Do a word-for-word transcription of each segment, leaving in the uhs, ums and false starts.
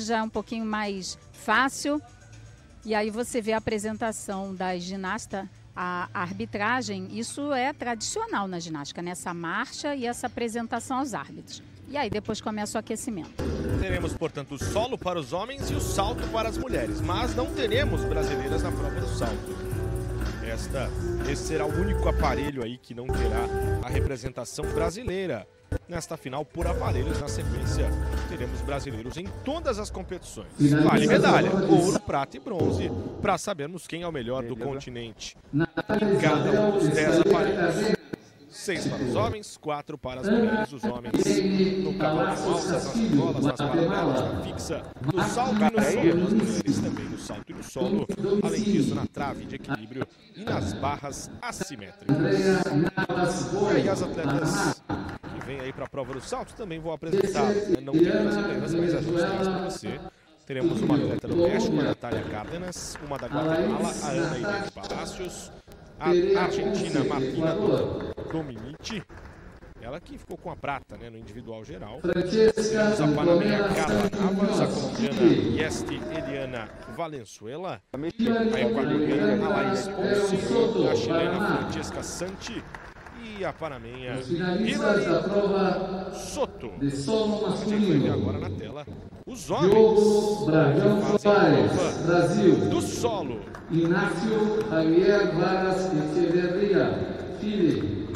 hoje já é um pouquinho mais fácil. E aí você vê a apresentação da ginasta, a arbitragem, isso é tradicional na ginástica, nessa marcha e essa apresentação aos árbitros. E aí depois começa o aquecimento. Teremos, portanto, o solo para os homens e o salto para as mulheres, mas não teremos brasileiras na prova do salto. Esta, esse será o único aparelho aí que não terá a representação brasileira. Nesta final, por aparelhos, na sequência, teremos brasileiros em todas as competições. Vale medalha, ouro, prata e bronze, para sabermos quem é o melhor do continente. Em cada um dos dez aparelhos. Seis para os homens, quatro para as mulheres. Os homens no cavalo de alças, nas argolas, nas paralelas, na fixa, no salto e no solo. As mulheres também no salto e no solo. Além disso, na trave de equilíbrio e nas barras assimétricas. E aí as atletas que vêm aí para a prova do salto também vou apresentar. Não tem brasileiras, mas a gente traz para você. Teremos uma atleta do México, a Natália Cárdenas, uma da Guatemala, a Ana Irene Palacios, a argentina Martina Dominici, ela que ficou com a prata, né, no individual geral. Temos a panameia Carla Navas, a colombiana Yesti Eliana Valenzuela, a equatoriana Alaís Ponce, a chilena Francesca Santi e a panameia Hilary Soto. A gente vai ver agora na tela os homens que fazem a prova do solo. Inácio Javier Varas Echeverria, Chile.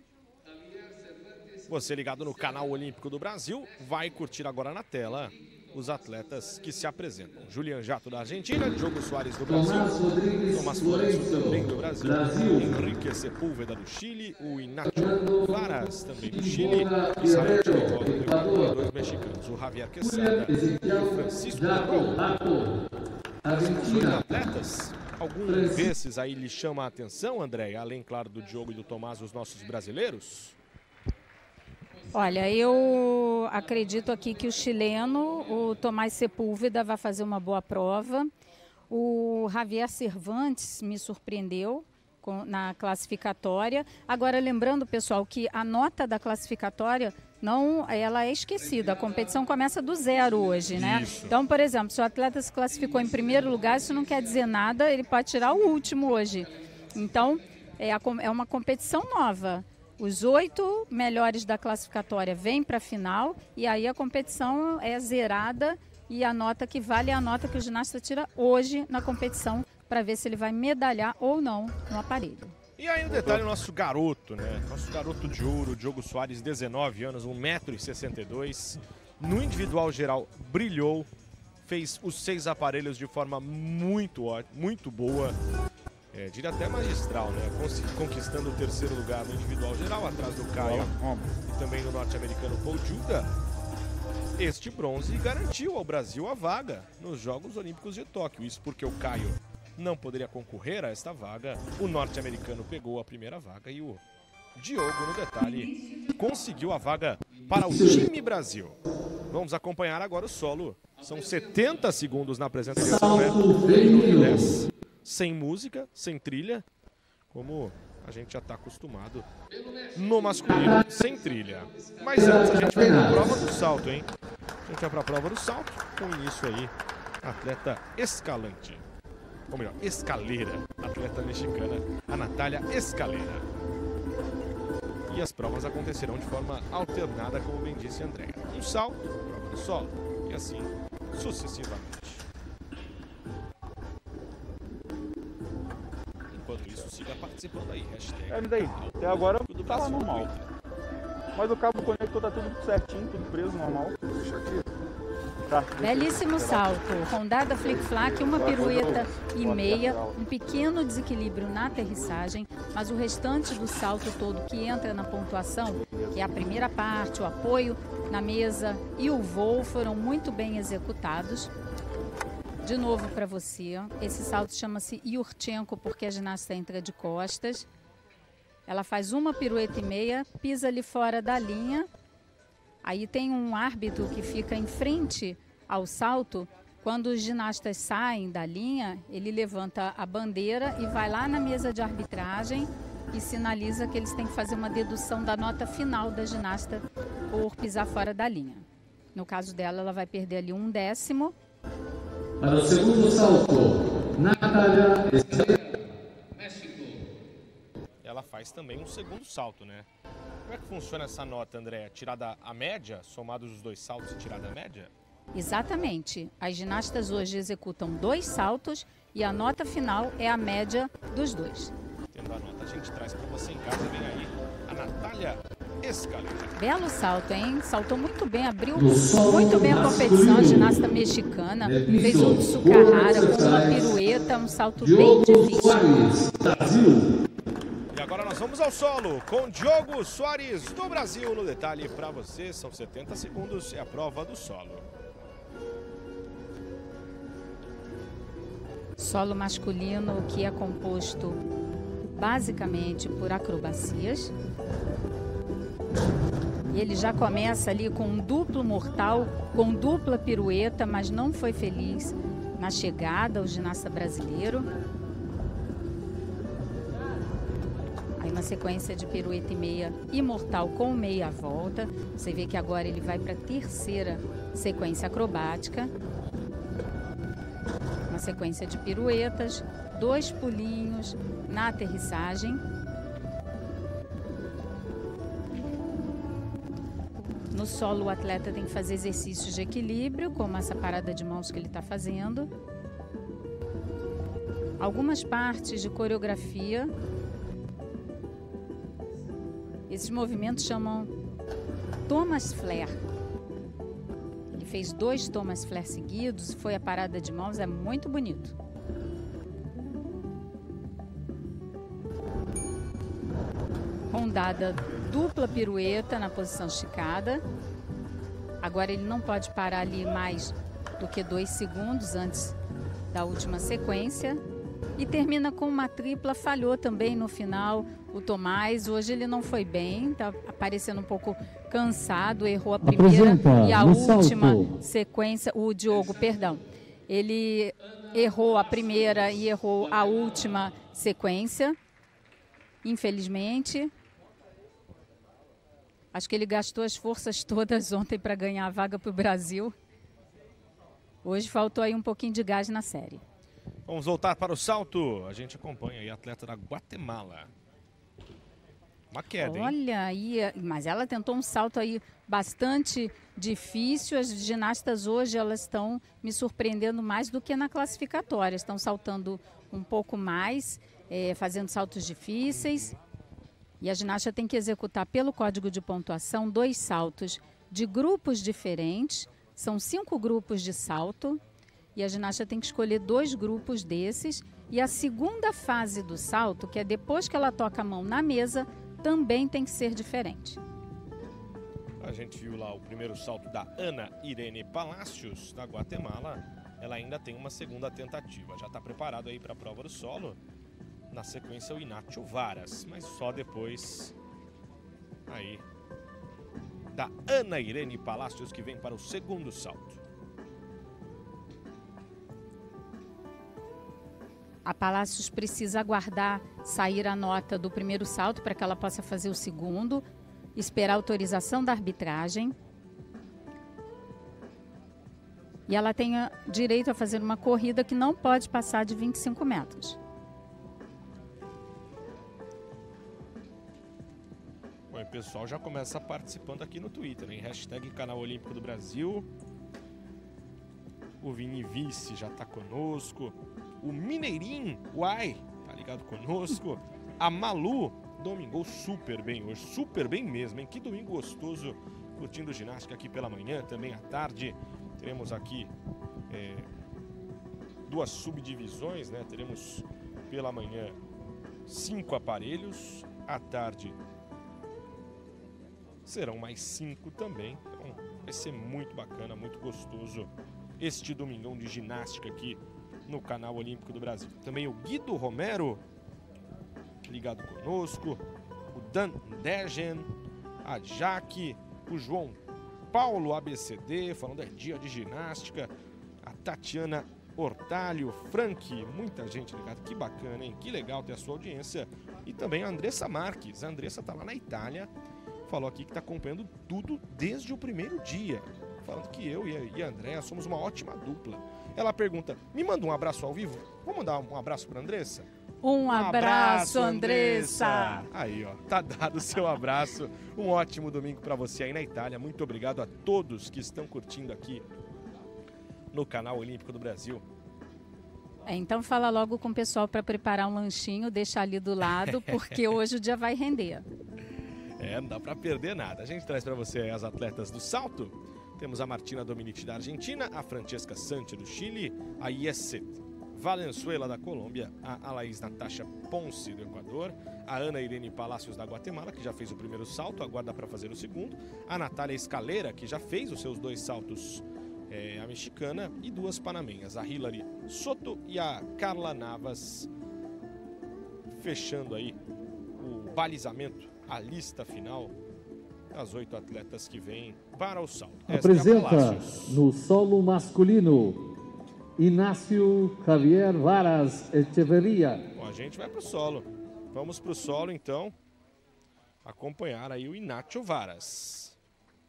Você ligado no canal Olímpico do Brasil, vai curtir agora na tela os atletas que se apresentam. Julian Jato da Argentina, Diogo Soares do Brasil, Tomás Florencio também do Brasil, Henrique Sepúlveda do Chile, o Inácio Varas também do Chile, e Samuel Chiricó do Equador, dois mexicanos, o Javier Quesada e o Francisco Raul. Os atletas, algum desses aí lhe chama a atenção, André? Além, claro, do Diogo e do Tomás, os nossos brasileiros? Olha, eu acredito aqui que o chileno, o Tomás Sepúlveda, vai fazer uma boa prova. O Javier Cervantes me surpreendeu com, na classificatória. Agora, lembrando, pessoal, que a nota da classificatória não, ela é esquecida. A competição começa do zero hoje, né? Isso. Então, por exemplo, se o atleta se classificou em primeiro lugar, isso não quer dizer nada, ele pode tirar o último hoje. Então, é, a, é uma competição nova. Os oito melhores da classificatória vêm para a final e aí a competição é zerada e a nota que vale é a nota que o ginasta tira hoje na competição para ver se ele vai medalhar ou não no aparelho. E aí um detalhe, o nosso garoto, né? Nosso garoto de ouro, Diogo Soares, dezenove anos, um metro e sessenta e dois. No individual geral, brilhou, fez os seis aparelhos de forma muito ótima, muito boa. É, diria até magistral, né? Conquistando o terceiro lugar no individual geral, atrás do Caio e também do norte-americano Paul Judah. Este bronze garantiu ao Brasil a vaga nos Jogos Olímpicos de Tóquio. Isso porque o Caio não poderia concorrer a esta vaga. O norte-americano pegou a primeira vaga e o Diogo, no detalhe, conseguiu a vaga para o time Brasil. Vamos acompanhar agora o solo. São setenta segundos na apresentação, né? dez. Sem música, sem trilha, como a gente já está acostumado no masculino, sem trilha. Mas antes a gente vai para a prova do salto, hein? A gente vai para a prova do salto, com início aí, atleta Escalante. Ou melhor, Escaleira, atleta mexicana, a Natália Escaleira. E as provas acontecerão de forma alternada, como bem disse a Andréa. Um salto, prova do solo, e assim sucessivamente. Enquanto isso, siga participando aí. Hashtag é, daí, até agora tá lá normal. Mas o cabo conector tá tudo certinho, tudo preso, normal. Deixa aqui. Tá, belíssimo salto. Rondada flic-flac, uma pirueta e meia, um pequeno desequilíbrio na aterrissagem, mas o restante do salto todo que entra na pontuação, que é a primeira parte, o apoio na mesa e o voo, foram muito bem executados. De novo para você, esse salto chama-se Yurchenko porque a ginasta entra de costas. Ela faz uma pirueta e meia, pisa ali fora da linha. Aí tem um árbitro que fica em frente ao salto. Quando os ginastas saem da linha, ele levanta a bandeira e vai lá na mesa de arbitragem e sinaliza que eles têm que fazer uma dedução da nota final da ginasta por pisar fora da linha. No caso dela, ela vai perder ali um décimo. Para o segundo salto, Natália Estrela, México. Ela faz também um segundo salto, né? Como é que funciona essa nota, André? Tirada a média, somados os dois saltos e tirada a média? Exatamente. As ginastas hoje executam dois saltos e a nota final é a média dos dois. Tendo a nota, a gente traz para você em casa. Vem aí a Natália Escalera. Belo salto, hein? Saltou muito bem, abriu muito bem a competição. A ginasta mexicana fez um Tsukahara com uma pirueta, um salto bem difícil. E agora nós vamos ao solo com Diogo Soares do Brasil. No detalhe para você, são setenta segundos, é a prova do solo. Solo masculino que é composto basicamente por acrobacias. E ele já começa ali com um duplo mortal, com dupla pirueta, mas não foi feliz na chegada, o ginasta brasileiro. Aí uma sequência de pirueta e meia e mortal com meia volta. Você vê que agora ele vai para a terceira sequência acrobática. Uma sequência de piruetas, dois pulinhos na aterrissagem. No solo, o atleta tem que fazer exercícios de equilíbrio, como essa parada de mãos que ele está fazendo. Algumas partes de coreografia. Esses movimentos chamam Thomas Flare. Ele fez dois Thomas Flare seguidos, foi a parada de mãos, é muito bonito. Rondada dupla pirueta na posição esticada. Agora ele não pode parar ali mais do que dois segundos antes da última sequência. E termina com uma tripla, falhou também no final o Tomás. Hoje ele não foi bem, tá aparecendo um pouco cansado, errou a primeira e a última sequência, o Diogo, perdão. Ele errou a primeira e errou a última sequência, infelizmente. Acho que ele gastou as forças todas ontem para ganhar a vaga para o Brasil. Hoje faltou aí um pouquinho de gás na série. Vamos voltar para o salto. A gente acompanha aí a atleta da Guatemala. Uma queda, hein? Olha aí, mas ela tentou um salto aí bastante difícil. As ginastas hoje, elas estão me surpreendendo mais do que na classificatória. Estão saltando um pouco mais, é, fazendo saltos difíceis. E a ginasta tem que executar pelo código de pontuação dois saltos de grupos diferentes. São cinco grupos de salto. E a ginasta tem que escolher dois grupos desses. E a segunda fase do salto, que é depois que ela toca a mão na mesa, também tem que ser diferente. A gente viu lá o primeiro salto da Ana Irene Palacios, da Guatemala. Ela ainda tem uma segunda tentativa. Já está preparado aí para a prova do solo. Na sequência, o Inácio Varas, mas só depois aí da Ana Irene Palacios, que vem para o segundo salto. A Palacios precisa aguardar sair a nota do primeiro salto para que ela possa fazer o segundo, esperar a autorização da arbitragem. E ela tem direito a fazer uma corrida que não pode passar de vinte e cinco metros. Bom, o pessoal já começa participando aqui no Twitter, hein? Hashtag Canal Olímpico do Brasil. O Vini Vice já tá conosco. O Mineirinho, uai, tá ligado conosco. A Malu domingou super bem hoje, super bem mesmo, hein? Que domingo gostoso, curtindo ginástica aqui pela manhã, também à tarde. Teremos aqui é, duas subdivisões, né? Teremos pela manhã cinco aparelhos, à tarde serão mais cinco também. Então vai ser muito bacana, muito gostoso este domingão de ginástica aqui no Canal Olímpico do Brasil. Também o Guido Romero ligado conosco, o Dan Degen, a Jaque, o João Paulo A B C D, falando é dia de ginástica, a Tatiana Hortalho, Frank, muita gente ligada, que bacana, hein? Que legal ter a sua audiência. E também a Andressa Marques, a Andressa tá lá na Itália, falou aqui que tá acompanhando tudo desde o primeiro dia. falando que eu e a Andréa somos uma ótima dupla. Ela pergunta, me manda um abraço ao vivo? Vou mandar um abraço para Andressa? Um, um abraço, abraço, Andressa! Andressa. Aí, ó, tá dado o seu abraço. Um ótimo domingo para você aí na Itália. Muito obrigado a todos que estão curtindo aqui no canal Olímpico do Brasil. É, então fala logo com o pessoal para preparar um lanchinho, deixar ali do lado, porque hoje o dia vai render. É, não dá para perder nada. A gente traz para você as atletas do salto. Temos a Martina Dominici da Argentina, a Francesca Santi do Chile, a Yesset Valenzuela da Colômbia, a Alaís Natasha Ponce do Equador, a Ana Irene Palacios da Guatemala, que já fez o primeiro salto, aguarda para fazer o segundo, a Natália Escalera, que já fez os seus dois saltos, é, a mexicana, e duas panamenhas, a Hilary Soto e a Carla Navas, fechando aí o balizamento, a lista final das oito atletas que vêm para o salto. Apresenta é no solo masculino Inácio Javier Varas Echeverria. Bom, a gente vai para o solo. Vamos para o solo, então, acompanhar aí o Inácio Varas.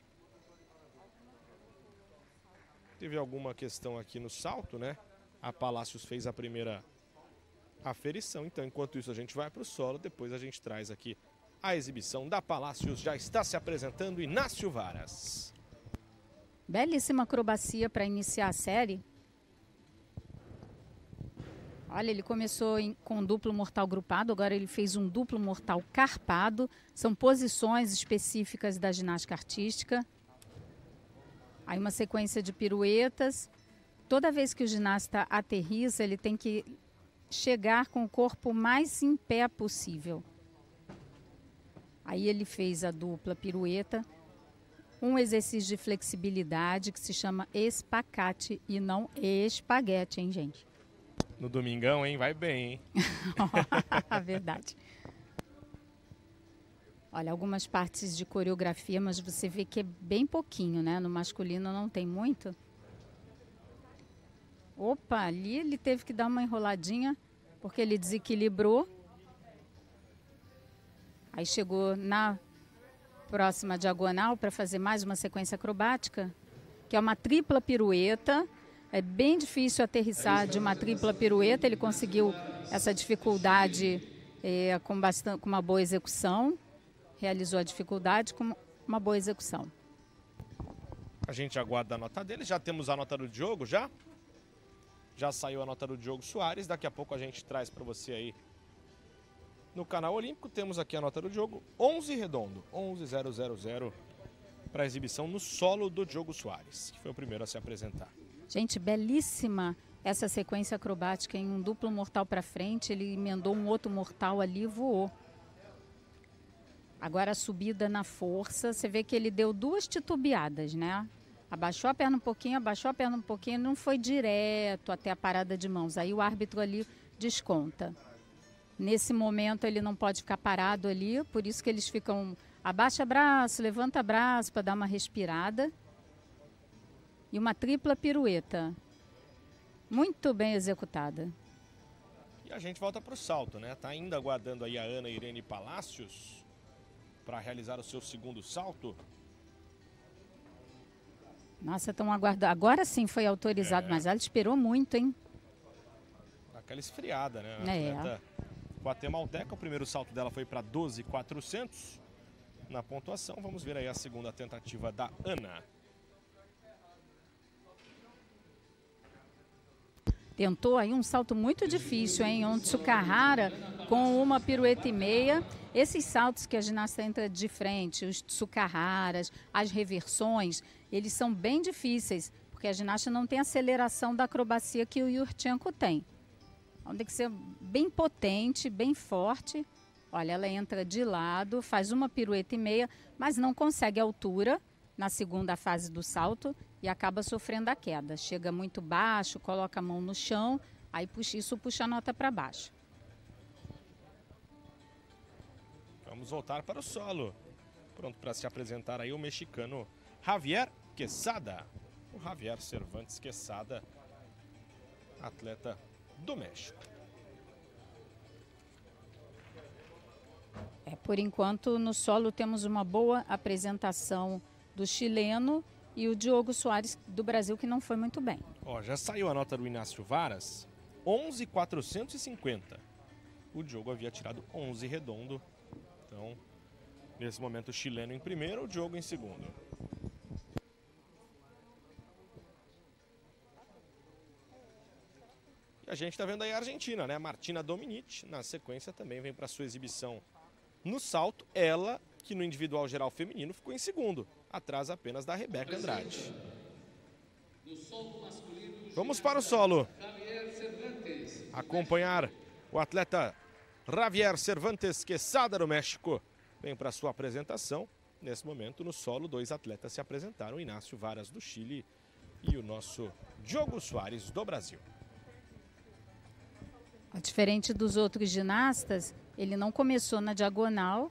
Teve alguma questão aqui no salto, né? A Palacios fez a primeira aferição, então, enquanto isso, a gente vai para o solo. Depois a gente traz aqui a exibição da Palacios. Já está se apresentando Inácio Varas. Belíssima acrobacia para iniciar a série. Olha, ele começou em, com duplo mortal grupado, agora ele fez um duplo mortal carpado. São posições específicas da ginástica artística. Aí uma sequência de piruetas. Toda vez que o ginasta aterriza, ele tem que chegar com o corpo mais em pé possível. Aí ele fez a dupla pirueta. Um exercício de flexibilidade que se chama espacate e não espaguete, hein, gente? No domingão, hein? Vai bem, hein? Verdade. Olha, algumas partes de coreografia, mas você vê que é bem pouquinho, né? No masculino não tem muito. Opa, ali ele teve que dar uma enroladinha, porque ele desequilibrou. Aí chegou na próxima diagonal para fazer mais uma sequência acrobática, que é uma tripla pirueta. É bem difícil aterrissar de uma tripla pirueta. Ele conseguiu essa dificuldade é, com, bastante, com uma boa execução. Realizou a dificuldade com uma boa execução. A gente aguarda a nota dele. Já temos a nota do Diogo, já? Já saiu a nota do Diogo Soares. Daqui a pouco a gente traz para você aí no canal Olímpico. Temos aqui a nota do Diogo. onze redondo. onze mil para a exibição no solo do Diogo Soares, que foi o primeiro a se apresentar. Gente, belíssima essa sequência acrobática em um duplo mortal para frente. Ele emendou um outro mortal ali e voou. Agora a subida na força. Você vê que ele deu duas titubeadas, né? Abaixou a perna um pouquinho, abaixou a perna um pouquinho. Não foi direto até a parada de mãos. Aí o árbitro ali desconta. Nesse momento ele não pode ficar parado ali. Por isso que eles ficam... Abaixa braço, levanta braço para dar uma respirada. E uma tripla pirueta. Muito bem executada. E a gente volta para o salto, né? Tá ainda aguardando aí a Ana Irene Palacios para realizar o seu segundo salto. Nossa, estão aguardando. Agora sim foi autorizado, é. Mas ela esperou muito, hein? Aquela esfriada, né? É. Atleta guatemalteca, o primeiro salto dela foi para doze mil e quatrocentos na pontuação. Vamos ver aí a segunda tentativa da Ana. Tentou aí um salto muito difícil, hein? Um Tsukahara com uma pirueta e meia. Esses saltos que a ginasta entra de frente, os Tsukaharas, as reversões, eles são bem difíceis, porque a ginasta não tem a aceleração da acrobacia que o Yurchenko tem. Então tem que ser bem potente, bem forte. Olha, ela entra de lado, faz uma pirueta e meia, mas não consegue altura na segunda fase do salto e acaba sofrendo a queda. Chega muito baixo, coloca a mão no chão, aí puxa, isso puxa a nota para baixo. Vamos voltar para o solo. Pronto para se apresentar aí o mexicano Javier Quesada. O Javier Cervantes Quesada, atleta do México. É, por enquanto, no solo temos uma boa apresentação do chileno e o Diogo Soares do Brasil, que não foi muito bem. Ó, já saiu a nota do Inácio Varas, onze mil quatrocentos e cinquenta. O Diogo havia tirado onze redondo. Então, nesse momento, o chileno em primeiro, o Diogo em segundo. E a gente está vendo aí a Argentina, né? Martina Dominici, na sequência, também vem para sua exibição no salto. Ela, que no individual geral feminino ficou em segundo, atrás apenas da Rebeca Andrade. Vamos para o solo. Acompanhar o atleta Javier Cervantes Quesada do México. Vem para sua apresentação. Nesse momento, no solo, dois atletas se apresentaram. O Inácio Varas do Chile e o nosso Diogo Soares do Brasil. Diferente dos outros ginastas, ele não começou na diagonal.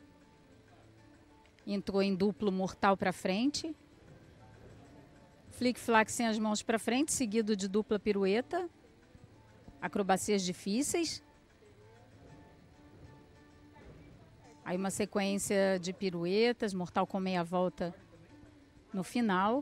Entrou em duplo mortal para frente. Flick-flack sem as mãos para frente, seguido de dupla pirueta. Acrobacias difíceis. Aí uma sequência de piruetas, mortal com meia volta no final.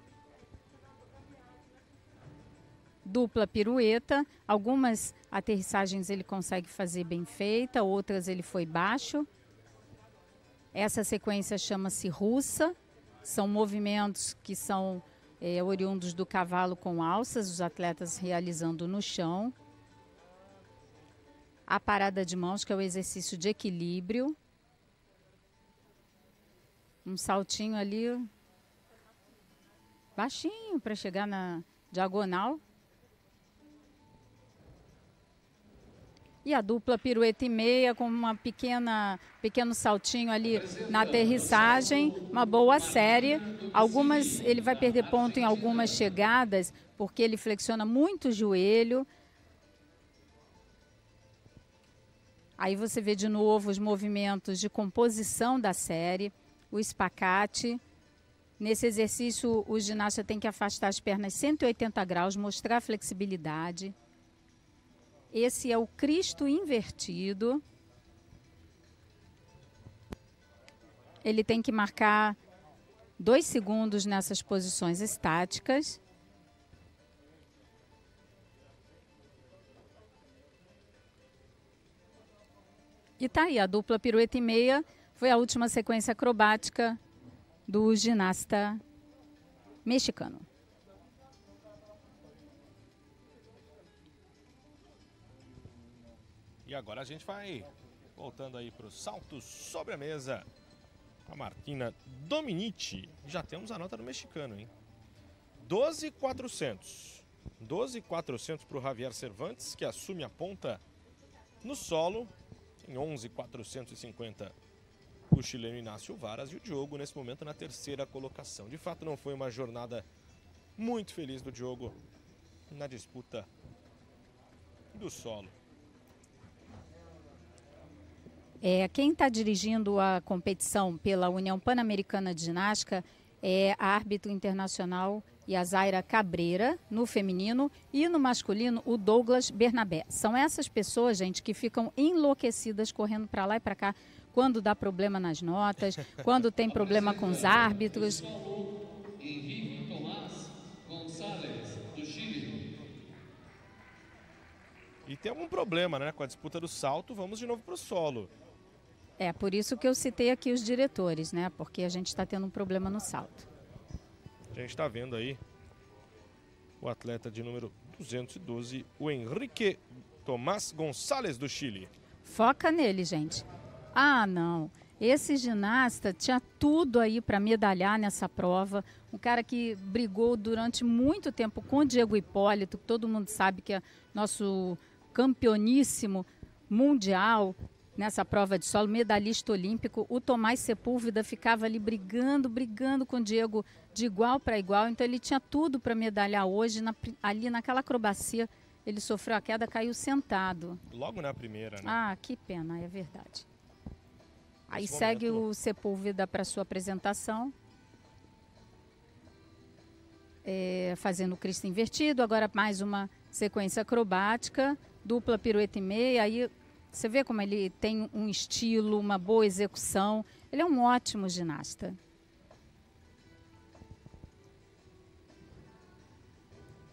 Dupla pirueta. Algumas aterrissagens ele consegue fazer bem feita, outras ele foi baixo. Essa sequência chama-se russa. São movimentos que são é, oriundos do cavalo com alças, os atletas realizando no chão. A parada de mãos, que é o exercício de equilíbrio. Um saltinho ali baixinho para chegar na diagonal. E a dupla pirueta e meia com uma pequena pequeno saltinho ali na aterrissagem, uma boa série. Algumas ele vai perder ponto em algumas chegadas porque ele flexiona muito o joelho. Aí você vê de novo os movimentos de composição da série. O espacate. Nesse exercício, o ginasta tem que afastar as pernas cento e oitenta graus, mostrar flexibilidade. Esse é o Cristo invertido. Ele tem que marcar dois segundos nessas posições estáticas. E tá aí, a dupla pirueta e meia. Foi a última sequência acrobática do ginasta mexicano. E agora a gente vai voltando aí para o salto sobre a mesa. A Martina Dominici. Já temos a nota do mexicano, hein? doze mil e quatrocentos. doze mil e quatrocentos para o Javier Cervantes, que assume a ponta no solo. Em onze mil quatrocentos e cinquenta. O chileno Inácio Varas e o Diogo nesse momento na terceira colocação. De fato não foi uma jornada muito feliz do Diogo na disputa do solo. É, quem está dirigindo a competição pela União Pan-Americana de Ginástica é a árbitro internacional Yazaira Cabreira, no feminino, e no masculino o Douglas Bernabé. São essas pessoas, gente, que ficam enlouquecidas correndo para lá e para cá quando dá problema nas notas, quando tem problema com os árbitros. Henrique Tomás Gonçalves, do Chile. E tem algum problema, né, com a disputa do salto. Vamos de novo para o solo. É, por isso que eu citei aqui os diretores, né? Porque a gente está tendo um problema no salto. A gente está vendo aí o atleta de número duzentos e doze, o Henrique Tomás Gonçalves, do Chile. Foca nele, gente. Ah, não. Esse ginasta tinha tudo aí para medalhar nessa prova. Um cara que brigou durante muito tempo com o Diego Hipólito, que todo mundo sabe que é nosso campeoníssimo mundial nessa prova de solo, medalhista olímpico. O Tomás Sepúlveda ficava ali brigando, brigando com o Diego de igual para igual. Então ele tinha tudo para medalhar hoje. Na, ali naquela acrobacia, ele sofreu a queda, caiu sentado. Logo na primeira, né? Ah, que pena, é verdade. Aí Nesse segue momento... o Sepúlveda para sua apresentação. É, fazendo o Cristo invertido. Agora mais uma sequência acrobática. Dupla pirueta e meia. Aí você vê como ele tem um estilo, uma boa execução. Ele é um ótimo ginasta.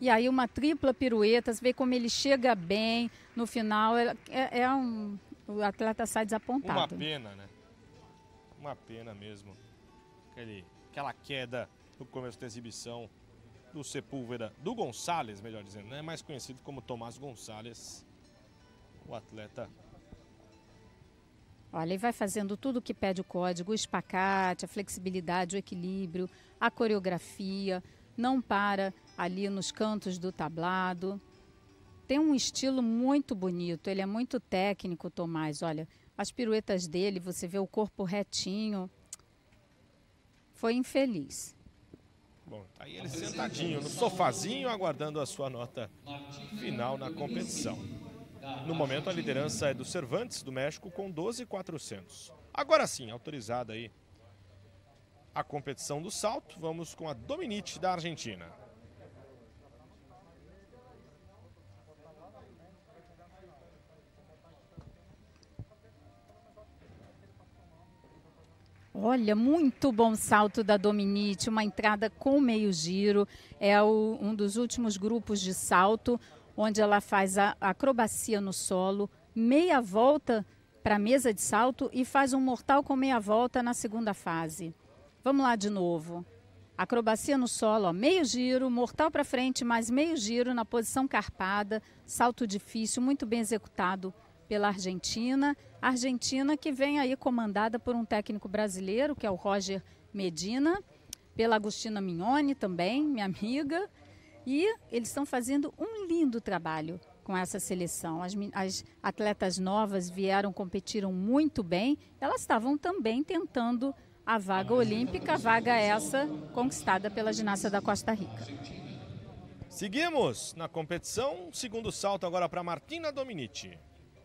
E aí uma tripla pirueta, você vê como ele chega bem no final, é, é um, o atleta sai desapontado. Uma pena, né? Uma pena mesmo. Aquele, aquela queda no começo da exibição do Sepúlveda, do Gonçalves, melhor dizendo, né? Mais conhecido como Tomás Gonçalves, o atleta. Olha, ele vai fazendo tudo o que pede o código, o espacate, a flexibilidade, o equilíbrio, a coreografia, não para ali nos cantos do tablado. Tem um estilo muito bonito, ele é muito técnico, Tomás. Olha, as piruetas dele, você vê o corpo retinho. Foi infeliz. Bom, tá aí ele sentadinho no sofazinho, aguardando a sua nota final na competição. No momento, a liderança é do Cervantes, do México, com doze mil e quatrocentos. Agora sim, autorizada aí a competição do salto, vamos com a Dominici, da Argentina. Olha, muito bom salto da Dominici, uma entrada com meio giro. É o, um dos últimos grupos de salto, onde ela faz a acrobacia no solo, meia volta para a mesa de salto e faz um mortal com meia volta na segunda fase. Vamos lá de novo. Acrobacia no solo, ó, meio giro, mortal para frente, mais meio giro na posição carpada, salto difícil, muito bem executado pela Argentina. Argentina que vem aí comandada por um técnico brasileiro, que é o Roger Medina, pela Agostina Mignoni também, minha amiga. E eles estão fazendo um lindo trabalho com essa seleção. As, as atletas novas vieram, competiram muito bem. Elas estavam também tentando a vaga olímpica, vaga essa conquistada pela ginasta da Costa Rica. Seguimos na competição. Segundo salto agora para Martina Dominici.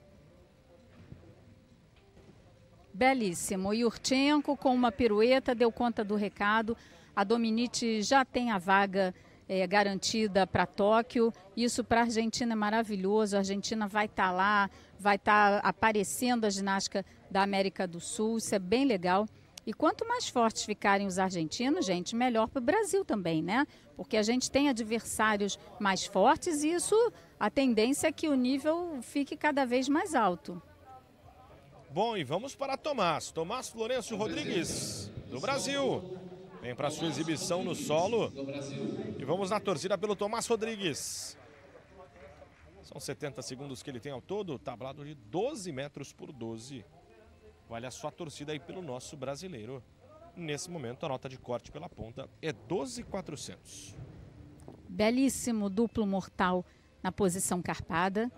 Belíssimo. Yurchenko com uma pirueta deu conta do recado. A Dominici já tem a vaga é, garantida para Tóquio. Isso para a Argentina é maravilhoso. A Argentina vai estar tá lá, vai estar tá aparecendo a ginástica da América do Sul. Isso é bem legal. E quanto mais fortes ficarem os argentinos, gente, melhor para o Brasil também, né? Porque a gente tem adversários mais fortes e isso, a tendência é que o nível fique cada vez mais alto. Bom, e vamos para Tomás. Tomás Florencio Rodrigues, do Brasil. Vem para sua exibição no solo. E vamos na torcida pelo Tomás Rodrigues. São setenta segundos que ele tem ao todo, tablado de doze metros por doze. Vale a sua torcida aí pelo nosso brasileiro. Nesse momento, a nota de corte pela ponta é doze mil e quatrocentos. Belíssimo duplo mortal na posição carpada.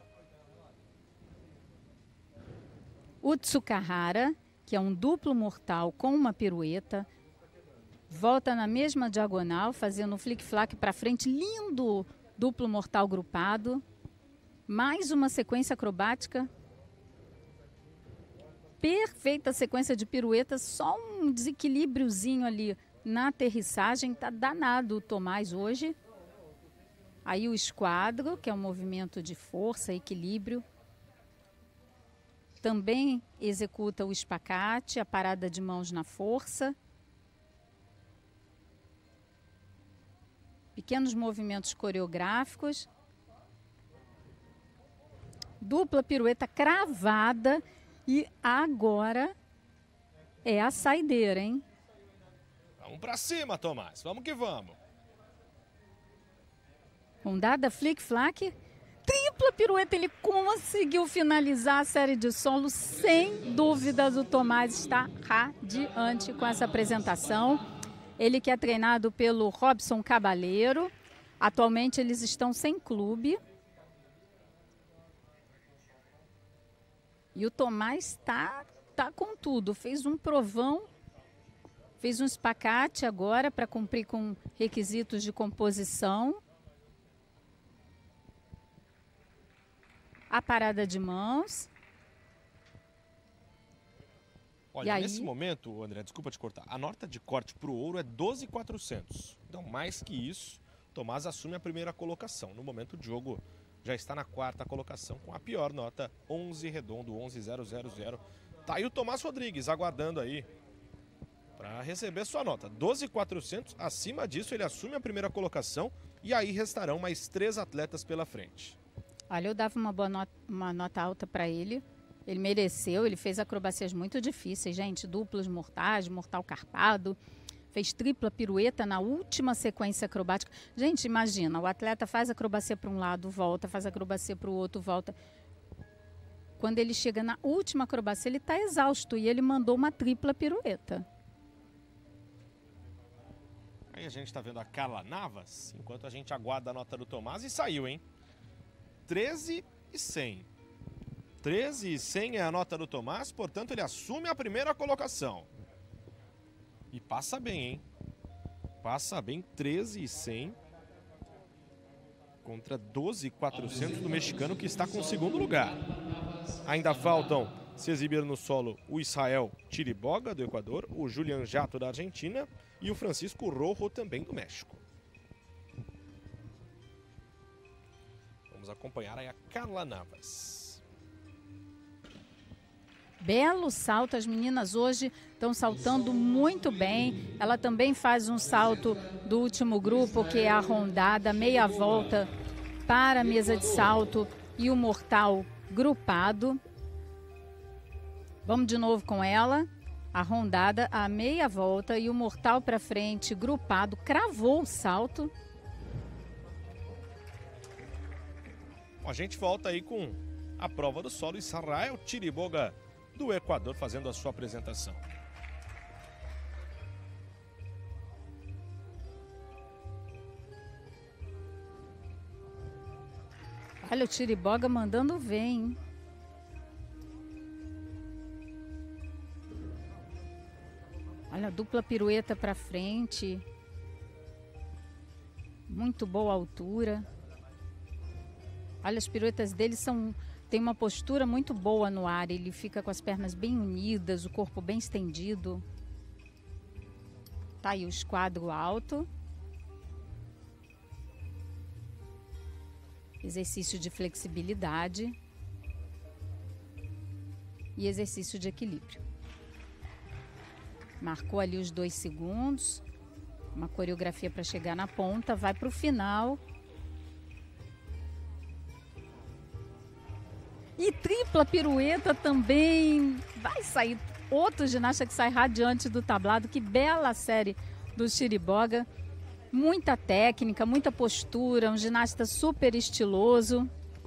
O Tsukahara, que é um duplo mortal com uma pirueta. Volta na mesma diagonal, fazendo um flic-flac para frente. Lindo duplo mortal grupado. Mais uma sequência acrobática. Perfeita sequência de piruetas, só um desequilíbriozinho ali na aterrissagem. Tá danado o Tomás hoje. Aí o esquadro, que é um movimento de força, equilíbrio. Também executa o espacate, a parada de mãos na força. Pequenos movimentos coreográficos. Dupla pirueta cravada. E agora é a saideira, hein? Vamos pra cima, Tomás. Vamos que vamos. Rondada flic-flac. Tripla pirueta. Ele conseguiu finalizar a série de solo. Sem dúvidas, o Tomás está radiante com essa apresentação. Ele que é treinado pelo Robson Cabaleiro. Atualmente eles estão sem clube. E o Tomás tá, tá com tudo. Fez um provão, fez um espacate agora para cumprir com requisitos de composição. A parada de mãos. Olha, aí... nesse momento, André, desculpa te cortar, a nota de corte para o ouro é doze mil e quatrocentos. Então, mais que isso, Tomás assume a primeira colocação. No momento, o Diogo já está na quarta colocação com a pior nota, onze redondo, onze mil. Tá aí o Tomás Rodrigues aguardando aí para receber sua nota. doze mil e quatrocentos, acima disso ele assume a primeira colocação E aí restarão mais três atletas pela frente. Olha, eu dava uma, boa nota, uma nota alta para ele. Ele mereceu, ele fez acrobacias muito difíceis, gente. Duplos mortais, mortal carpado. Fez tripla pirueta na última sequência acrobática. Gente, imagina, o atleta faz acrobacia para um lado, volta, faz acrobacia para o outro, volta. Quando ele chega na última acrobacia, ele está exausto e ele mandou uma tripla pirueta. Aí a gente está vendo a Carla Navas, enquanto a gente aguarda a nota do Tomás, e saiu, hein? treze e cem. treze e cem é a nota do Tomás, portanto ele assume a primeira colocação. E passa bem, hein? Passa bem, treze e cem contra doze e quatrocentos do mexicano, que está com o segundo lugar. Ainda faltam se exibir no solo o Israel Chiriboga, do Equador, o Julian Jato, da Argentina, e o Francisco Rojo, também do México. Vamos acompanhar aí a Carla Navas. Belo salto, as meninas hoje estão saltando muito bem. Ela também faz um salto do último grupo, que é a rondada, meia volta para a mesa de salto e o mortal grupado. Vamos de novo com ela. A rondada, a meia volta e o mortal para frente, grupado, cravou o salto. A gente volta aí com a prova do solo. Israel Chiriboga, do Equador, fazendo a sua apresentação. Olha o Chiriboga mandando ver, hein? Olha a dupla pirueta para frente. Muito boa altura. Olha, as piruetas dele são, tem uma postura muito boa no ar. Ele fica com as pernas bem unidas, o corpo bem estendido. Tá aí o esquadro alto. Exercício de flexibilidade. E exercício de equilíbrio. Marcou ali os dois segundos. Uma coreografia para chegar na ponta. Vai para o final. E tripla pirueta também. Vai sair outro ginasta que sai radiante do tablado. Que bela série do Chiriboga. Muita técnica, muita postura. Um ginasta super estiloso.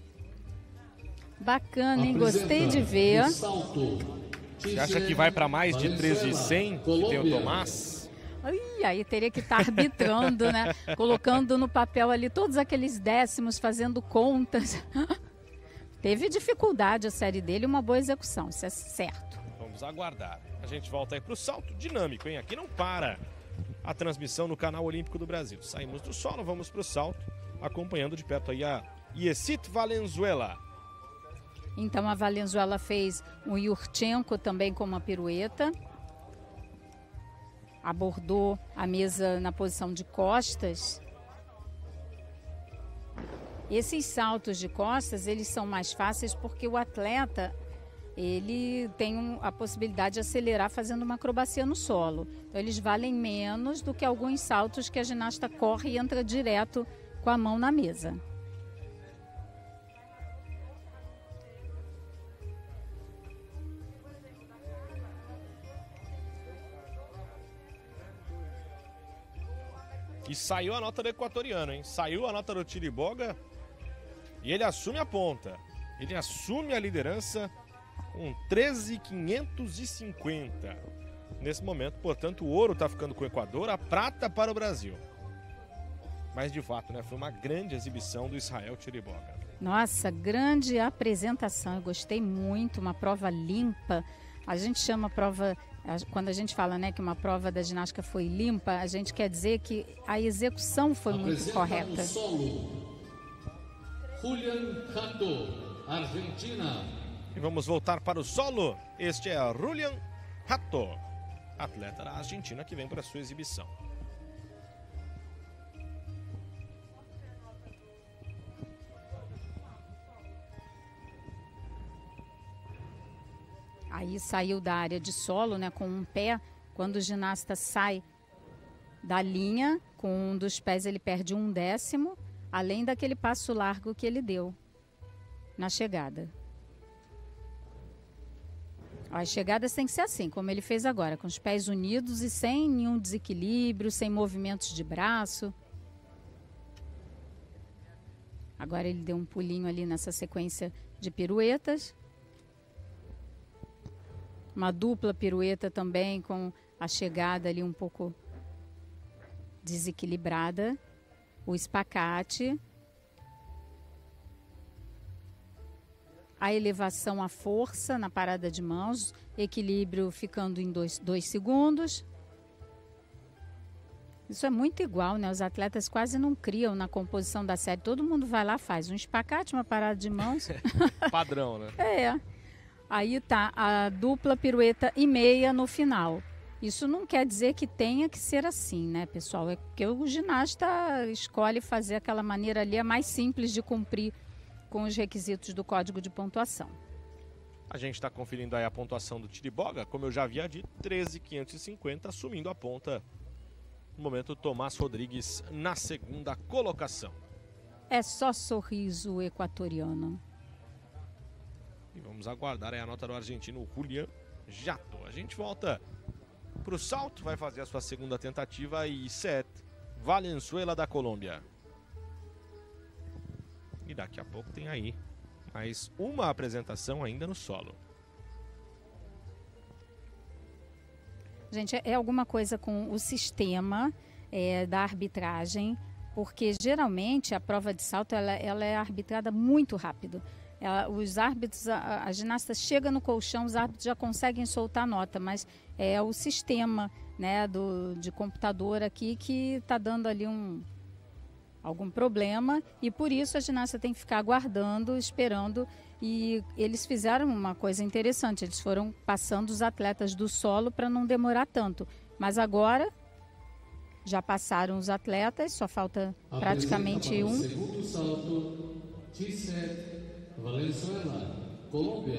Bacana, hein? Gostei de ver. Você acha que vai para mais de treze e cem, que tem o Tomás? Ai, aí teria que estar arbitrando, né? Colocando no papel ali todos aqueles décimos, fazendo contas. Teve dificuldade a série dele, uma boa execução, isso é certo. Vamos aguardar. A gente volta aí para o salto dinâmico, hein? Aqui não para a transmissão no canal Olímpico do Brasil. Saímos do solo, vamos para o salto, acompanhando de perto aí a Yesit Valenzuela. Então a Valenzuela fez um Yurchenko também com uma pirueta. Abordou a mesa na posição de costas. Esses saltos de costas, eles são mais fáceis porque o atleta, ele tem um, a possibilidade de acelerar fazendo uma acrobacia no solo. Então eles valem menos do que alguns saltos que a ginasta corre e entra direto com a mão na mesa. E saiu a nota do equatoriano, hein? Saiu a nota do Chiriboga e ele assume a ponta. Ele assume a liderança com treze mil quinhentos e cinquenta. Nesse momento, portanto, o ouro está ficando com o Equador, a prata para o Brasil. Mas, de fato, né, foi uma grande exibição do Israel Chiriboga. Nossa, grande apresentação. Eu gostei muito, uma prova limpa. A gente chama a prova... Quando a gente fala, né, que uma prova da ginástica foi limpa, a gente quer dizer que a execução foi muito correta. Solo. Julian Jato, Argentina. E vamos voltar para o solo. Este é Julian Jato, atleta da Argentina, que vem para a sua exibição. Aí saiu da área de solo, né, com um pé. Quando o ginasta sai da linha, Com um dos pés ele perde um décimo, além daquele passo largo que ele deu na chegada. As chegadas têm que ser assim, como ele fez agora, com os pés unidos e sem nenhum desequilíbrio, sem movimentos de braço. Agora ele deu um pulinho ali nessa sequência de piruetas. Uma dupla pirueta também com a chegada ali um pouco desequilibrada. O espacate. A elevação à força na parada de mãos, equilíbrio ficando em dois, dois segundos. Isso é muito igual, né? Os atletas quase não criam na composição da série. Todo mundo vai lá, faz um espacate, uma parada de mãos. Padrão, né? É. Aí tá a dupla pirueta e meia no final. Isso não quer dizer que tenha que ser assim, né, pessoal? É que o ginasta escolhe fazer aquela maneira ali, é mais simples de cumprir com os requisitos do código de pontuação. A gente está conferindo aí a pontuação do Tiriboga, como eu já havia dito, treze mil quinhentos e cinquenta, assumindo a ponta. No momento, Tomás Rodrigues na segunda colocação. É só sorriso equatoriano. E vamos aguardar aí a nota do argentino Julián Jato. A gente volta para o salto, vai fazer a sua segunda tentativa e set, Valenzuela da Colômbia. E daqui a pouco tem aí mais uma apresentação ainda no solo. Gente, é alguma coisa com o sistema é, da arbitragem, porque geralmente a prova de salto ela, ela é arbitrada muito rápido. Ela, os árbitros, a, a ginasta chega no colchão, os árbitros já conseguem soltar a nota, mas é o sistema, né, do, de computador aqui que está dando ali um... algum problema, e por isso a ginasta tem que ficar aguardando, esperando, e eles fizeram uma coisa interessante, eles foram passando os atletas do solo para não demorar tanto, mas agora já passaram os atletas, só falta praticamente um. Segundo salto, T sete, Valenzuela, Colômbia.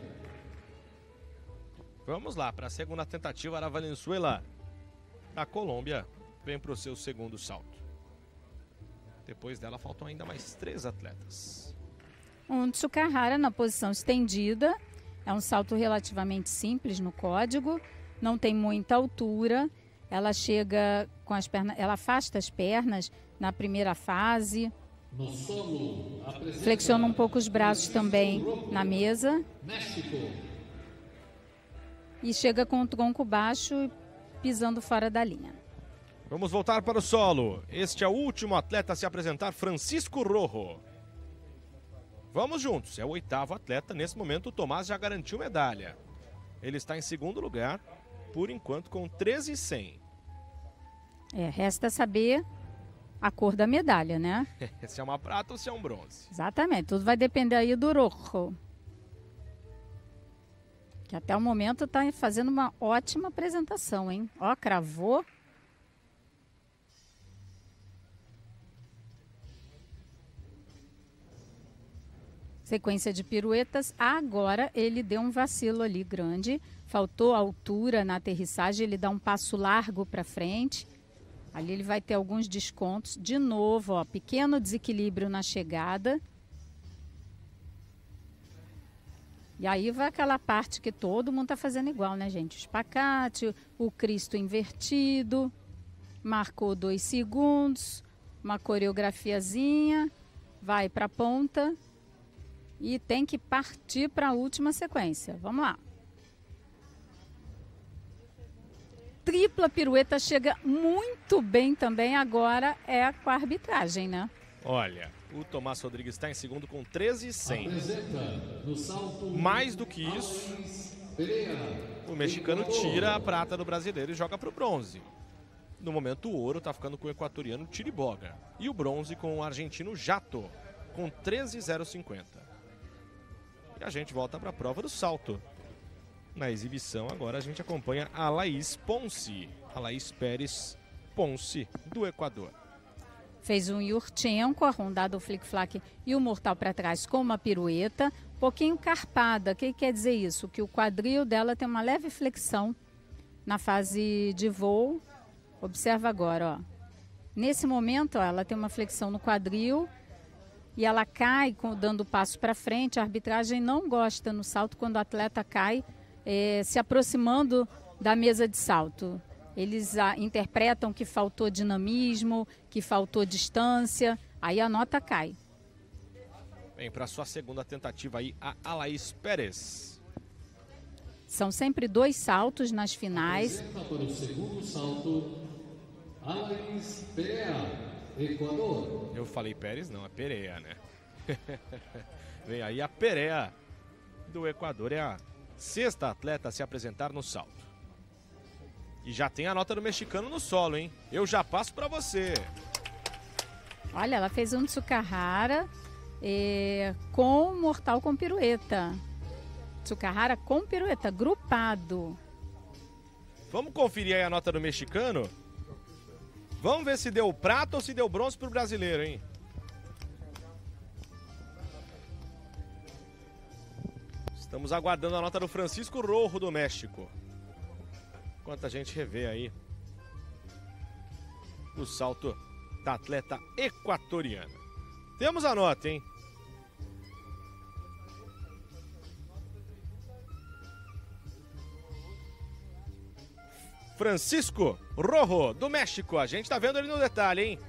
Vamos lá, para a segunda tentativa, a Valenzuela da Colômbia vem para o seu segundo salto. Depois dela, faltam ainda mais três atletas. Um Tsukahara na posição estendida. É um salto relativamente simples no código. Não tem muita altura. Ela chega com as pernas... Ela afasta as pernas na primeira fase. No solo, flexiona um pouco os braços também na mesa. México. E chega com o tronco baixo, pisando fora da linha. Vamos voltar para o solo. Este é o último atleta a se apresentar, Francisco Rojo. Vamos juntos, é o oitavo atleta. Nesse momento o Tomás já garantiu medalha. Ele está em segundo lugar, por enquanto com treze mil e cem. É, resta saber a cor da medalha, né? Se é uma prata ou se é um bronze. Exatamente, tudo vai depender aí do Rojo. Que até o momento está fazendo uma ótima apresentação, hein? Ó, cravou. Sequência de piruetas. Agora ele deu um vacilo ali grande. Faltou altura na aterrissagem. Ele dá um passo largo para frente. Ali ele vai ter alguns descontos. De novo, ó, pequeno desequilíbrio na chegada. E aí vai aquela parte que todo mundo está fazendo igual, né, gente? O espacate, o Cristo invertido. Marcou dois segundos. Uma coreografiazinha. Vai para a ponta. E tem que partir para a última sequência. Vamos lá. Tripla pirueta chega muito bem também. Agora é com a arbitragem, né? Olha, o Tomás Rodrigues está em segundo com treze mil e cem. No salto, Mais do que isso, o mexicano tira a prata do brasileiro e joga para o bronze. No momento, o ouro está ficando com o equatoriano Tiriboga. E o bronze com o argentino Jato, com treze mil e cinquenta. E a gente volta para a prova do salto. Na exibição, agora a gente acompanha a Laís Ponce. A Laís Pérez Ponce, do Equador. Fez um Yurchenko, arrondado o flic-flac e o mortal para trás com uma pirueta. Pouquinho carpada. O que quer dizer isso? Que o quadril dela tem uma leve flexão na fase de voo. Observa agora, ó. nesse momento, ó, ela tem uma flexão no quadril e ela cai com, dando passo para frente. A arbitragem não gosta no salto quando o atleta cai é, se aproximando da mesa de salto. Eles a, interpretam que faltou dinamismo, que faltou distância, aí a nota cai. Vem para sua segunda tentativa aí a Alaís Pérez. São sempre dois saltos nas finais. Apresenta para o segundo salto, Alaís Perea, Equador. Eu falei Pérez, não, é Perea, né? Vem aí a Perea do Equador, é a sexta atleta a se apresentar no salto. E já tem a nota do mexicano no solo, hein? Eu já passo para você. Olha, ela fez um Tsukahara é, com mortal com pirueta. Tsukahara com pirueta, grupado. Vamos conferir aí a nota do mexicano? Vamos ver se deu prata ou se deu bronze pro brasileiro, hein? Estamos aguardando a nota do Francisco Rojo do México. Enquanto a gente revê aí o salto da atleta equatoriana. Temos a nota, hein? Francisco Rojo, do México. A gente tá vendo ele no detalhe, hein?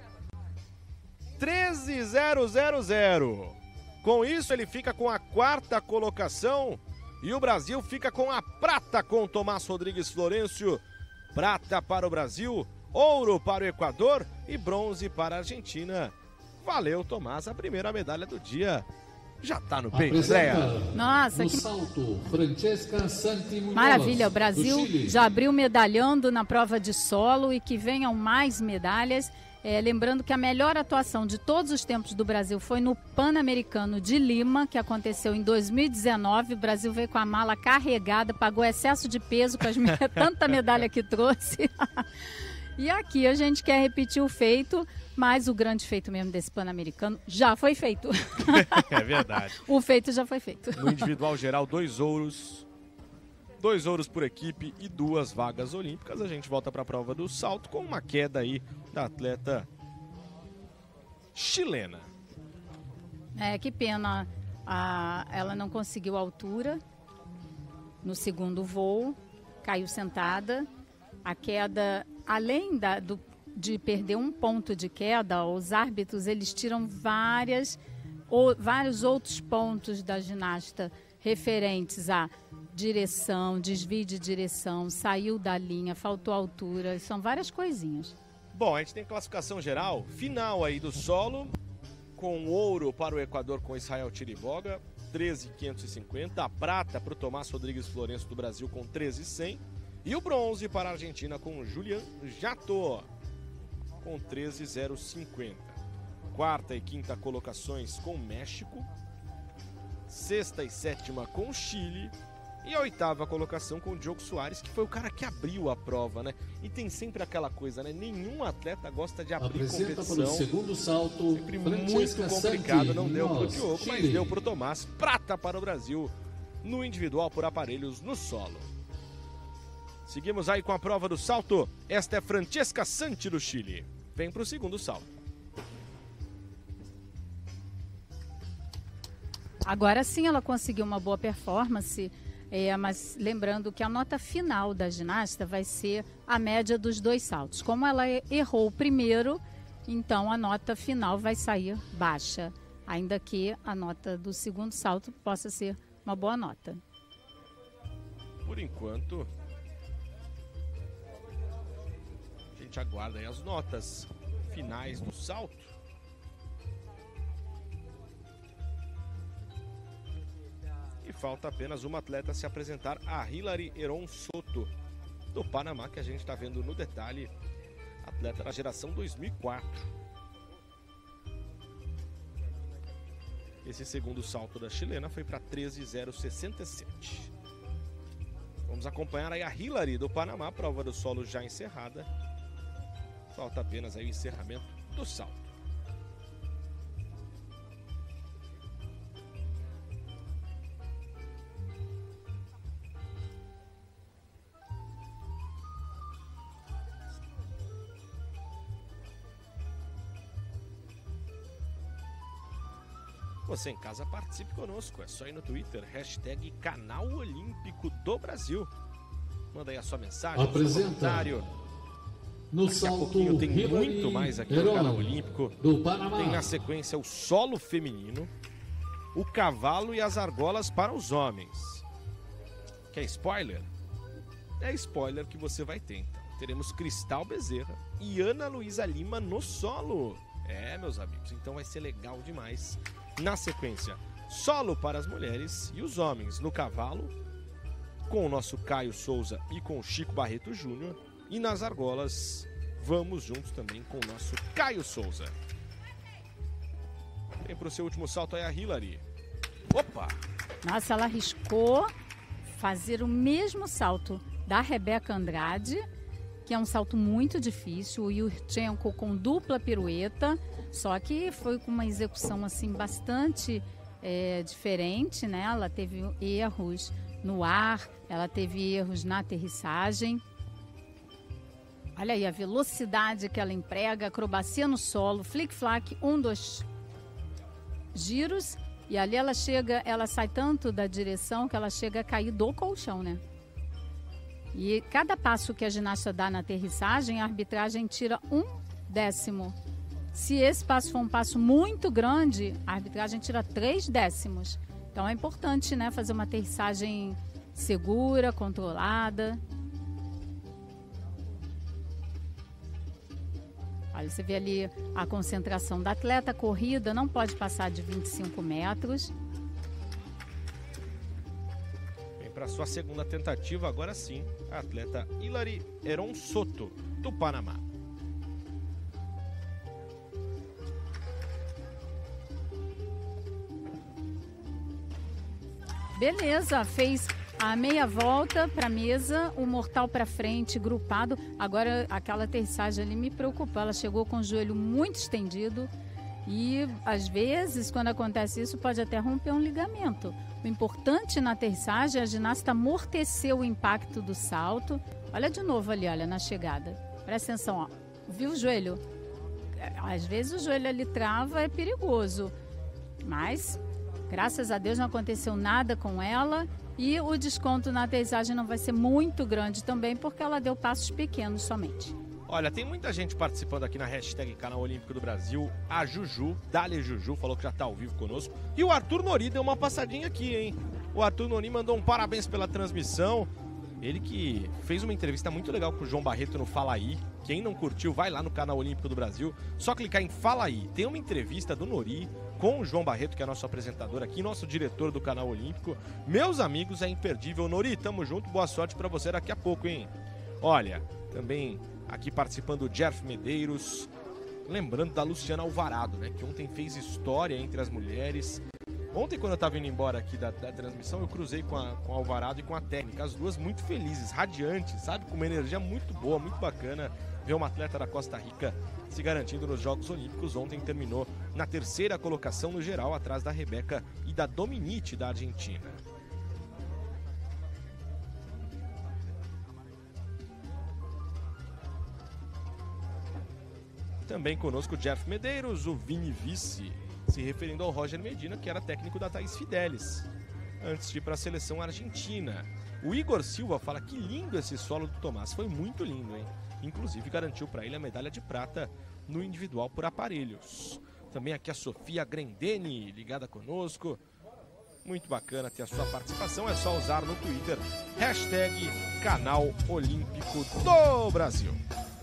treze mil e cem. Com isso, ele fica com a quarta colocação e o Brasil fica com a prata com Tomás Rodrigues Florencio. Prata para o Brasil, ouro para o Equador e bronze para a Argentina. Valeu, Tomás. A primeira medalha do dia já tá no peito, Andréia. Nossa, no que salto, Francesca Santimunoz, maravilha. O do Brasil Chile. já abriu medalhando na prova de solo e que venham mais medalhas. É, lembrando que a melhor atuação de todos os tempos do Brasil foi no Pan-Americano de Lima, que aconteceu em dois mil e dezenove. O Brasil veio com a mala carregada, pagou excesso de peso com as me... tanta medalha que trouxe. E aqui a gente quer repetir o feito, mas o grande feito mesmo desse Pan-Americano já foi feito. É verdade. O feito já foi feito. No individual geral, dois ouros. Dois ouros por equipe e duas vagas olímpicas. A gente volta para a prova do salto com uma queda aí da atleta chilena. É, que pena. A, ela não conseguiu altura no segundo voo, caiu sentada. A queda, além da, do, de perder um ponto de queda, os árbitros eles tiram várias, ou, vários outros pontos da ginasta referentes a direção, desvio de direção, saiu da linha, faltou altura, são várias coisinhas. Bom, a gente tem classificação geral, final aí do solo, com ouro para o Equador com Israel Tiriboga, treze mil quinhentos e cinquenta, a prata para o Tomás Rodrigues Florencio do Brasil com treze mil e cem e o bronze para a Argentina com Julián Jato com treze mil cinquenta. Quarta e quinta colocações com México, sexta e sétima com Chile e a oitava colocação com o Diogo Soares, que foi o cara que abriu a prova, né? E tem sempre aquela coisa, né? Nenhum atleta gosta de abrir Apresenta competição. para o segundo salto, Sempre Francesca muito complicado, Santi, não deu pro Munoz, Diogo, mas Chile. deu pro Tomás. Prata para o Brasil no individual por aparelhos no solo. Seguimos aí com a prova do salto. Esta é Francesca Santi do Chile. Vem pro segundo salto. Agora sim ela conseguiu uma boa performance, é, mas lembrando que a nota final da ginasta vai ser a média dos dois saltos. Como ela errou o primeiro, então a nota final vai sair baixa, ainda que a nota do segundo salto possa ser uma boa nota. Por enquanto, a gente aguarda aí as notas finais do salto. E falta apenas uma atleta se apresentar, a Hilary Heron Soto, do Panamá, que a gente está vendo no detalhe, atleta da geração dois mil e quatro. Esse segundo salto da chilena foi para treze mil sessenta e sete. Vamos acompanhar aí a Hilary do Panamá, prova do solo já encerrada. Falta apenas aí o encerramento do salto. Você em casa participe conosco, é só ir no Twitter, hashtag Canal Olímpico do Brasil. Manda aí a sua mensagem, o seu comentário. No Daqui a salto, pouquinho tem Hillary muito mais aqui no Heron, Canal Olímpico. do Panamá. Tem na sequência o solo feminino, o cavalo e as argolas para os homens. Quer spoiler? É spoiler que você vai ter, então. Teremos Cristal Bezerra e Ana Luísa Lima no solo. É, meus amigos, então vai ser legal demais. Na sequência, solo para as mulheres e os homens no cavalo, com o nosso Caio Souza e com o Chico Barreto Júnior. E nas argolas, vamos juntos também com o nosso Caio Souza. Vem para o seu último salto aí a Hillary. Opa! Nossa, ela arriscou fazer o mesmo salto da Rebeca Andrade, que é um salto muito difícil, o Yurchenko com dupla pirueta, só que foi com uma execução assim bastante é, diferente, né? Ela teve erros no ar, ela teve erros na aterrissagem. Olha aí a velocidade que ela emprega, acrobacia no solo, flic-flac, um, dois giros, e ali ela chega, ela sai tanto da direção que ela chega a cair do colchão, né? E cada passo que a ginasta dá na aterrissagem, a arbitragem tira um décimo. Se esse passo for um passo muito grande, a arbitragem tira três décimos. Então é importante, né, fazer uma aterrissagem segura, controlada. Olha, você vê ali a concentração da atleta, a corrida não pode passar de vinte e cinco metros. Para sua segunda tentativa, agora sim, a atleta Hillary Heron Soto, do Panamá. Beleza, fez a meia volta para a mesa, o mortal para frente, grupado. Agora, aquela aterrissagem ali me preocupou, ela chegou com o joelho muito estendido e, às vezes, quando acontece isso, pode até romper um ligamento. O importante na aterrissagem é a ginasta amortecer o impacto do salto. Olha de novo ali, olha, na chegada. Presta atenção, ó. Viu o joelho? Às vezes o joelho ali trava, é perigoso. Mas, graças a Deus, não aconteceu nada com ela. E o desconto na aterrissagem não vai ser muito grande também, porque ela deu passos pequenos somente. Olha, tem muita gente participando aqui na hashtag Canal Olímpico do Brasil. A Juju, Dali Juju, falou que já tá ao vivo conosco. E o Arthur Nori deu uma passadinha aqui, hein? O Arthur Nori mandou um parabéns pela transmissão. Ele que fez uma entrevista muito legal com o João Barreto no Fala Aí. Quem não curtiu, vai lá no Canal Olímpico do Brasil. Só clicar em Fala Aí. Tem uma entrevista do Nori com o João Barreto, que é nosso apresentador aqui, nosso diretor do Canal Olímpico. Meus amigos, é imperdível. Nori, tamo junto. Boa sorte pra você daqui a pouco, hein? Olha, também... aqui participando o Jeff Medeiros, lembrando da Luciana Alvarado, né, que ontem fez história entre as mulheres. Ontem, quando eu estava indo embora aqui da, da transmissão, eu cruzei com a, com a Alvarado e com a técnica, as duas muito felizes, radiantes, sabe, com uma energia muito boa, muito bacana, ver uma atleta da Costa Rica se garantindo nos Jogos Olímpicos. Ontem terminou na terceira colocação no geral, atrás da Rebeca e da Dominique, da Argentina. Também conosco o Jeff Medeiros, o Vini Vice, se referindo ao Roger Medina, que era técnico da Thaís Fidelis, antes de ir para a seleção argentina. O Igor Silva fala que lindo esse solo do Tomás, foi muito lindo, hein? Inclusive garantiu para ele a medalha de prata no individual por aparelhos. Também aqui a Sofia Grendene, ligada conosco. Muito bacana ter a sua participação, é só usar no Twitter, hashtag Canal Olímpico do Brasil.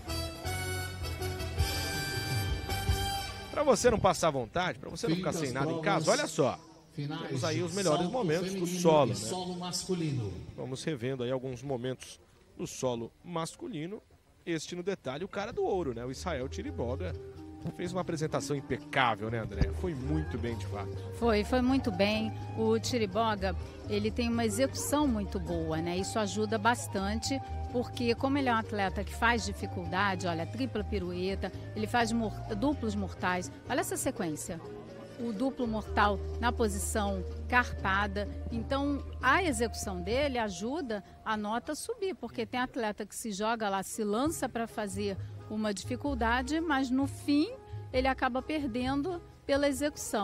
Para você não passar vontade, para você não ficar sem nada em casa, olha só. Temos aí os melhores momentos do solo, né? Solo masculino. Vamos revendo aí alguns momentos do solo masculino. Este no detalhe, o cara do ouro, né? O Israel Tiriboga fez uma apresentação impecável, né, André? Foi muito bem, de fato. Foi, foi muito bem. O Tiriboga, ele tem uma execução muito boa, né? Isso ajuda bastante, porque como ele é um atleta que faz dificuldade, olha, tripla pirueta, ele faz mor- duplos mortais. Olha essa sequência. O duplo mortal na posição carpada. Então, a execução dele ajuda a nota a subir, porque tem atleta que se joga lá, se lança para fazer uma dificuldade, mas no fim ele acaba perdendo pela execução.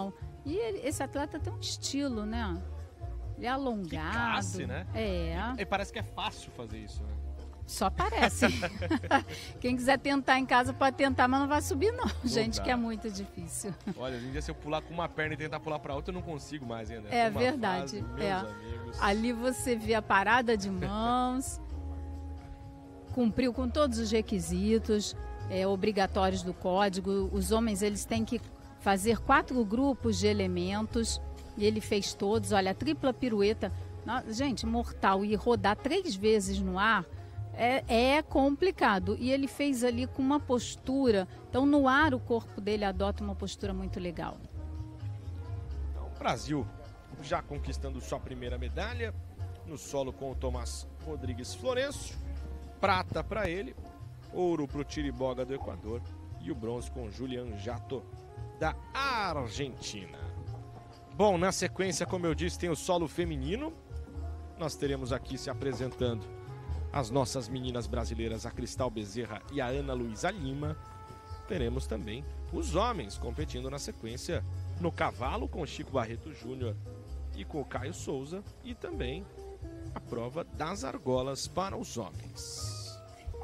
E ele, esse atleta tem um estilo, né? Ele é alongado. Que classe, né? É. E, e parece que é fácil fazer isso, né? Só parece. Quem quiser tentar em casa pode tentar, mas não vai subir não, Não gente, dá. que é muito difícil. Olha, hoje em dia se eu pular com uma perna e tentar pular pra outra, eu não consigo mais ainda. É Uma verdade, fase, meus é. amigos. Ali você vê a parada de mãos, cumpriu com todos os requisitos é, obrigatórios do código. Os homens, eles têm que fazer quatro grupos de elementos e ele fez todos. Olha, a tripla pirueta, gente, mortal, e rodar três vezes no ar é, é complicado. E ele fez ali com uma postura, então no ar o corpo dele adota uma postura muito legal. Então, o Brasil já conquistando sua primeira medalha no solo com o Tomás Rodrigues Florencio, prata para ele, ouro para o Tiriboga do Equador e o bronze com Julian Jato da Argentina. Bom, na sequência, como eu disse, tem o solo feminino. Nós teremos aqui se apresentando as nossas meninas brasileiras, a Cristal Bezerra e a Ana Luísa Lima. Teremos também os homens competindo na sequência no cavalo com o Chico Barreto Júnior e com o Caio Souza, e também a prova das argolas para os homens.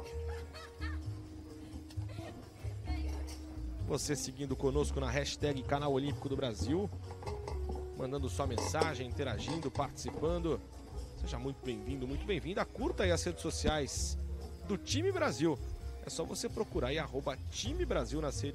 Você seguindo conosco na hashtag Canal Olímpico do Brasil, mandando sua mensagem, interagindo, participando. Seja muito bem-vindo, muito bem-vinda. Curta aí as redes sociais do Time Brasil. É só você procurar aí arroba Time Brasil nas redes